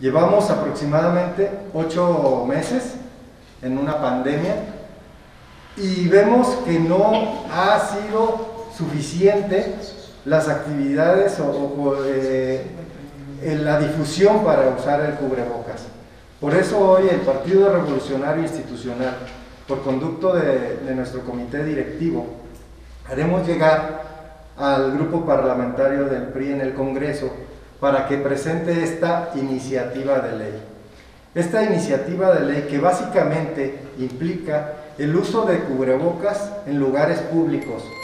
Llevamos aproximadamente 8 meses en una pandemia y vemos que no ha sido suficiente las actividades en la difusión para usar el cubrebocas. Por eso hoy el Partido Revolucionario Institucional, por conducto de nuestro comité directivo, haremos llegar al grupo parlamentario del PRI en el Congreso para que presente esta iniciativa de ley. Esta iniciativa de ley que básicamente implica el uso de cubrebocas en lugares públicos,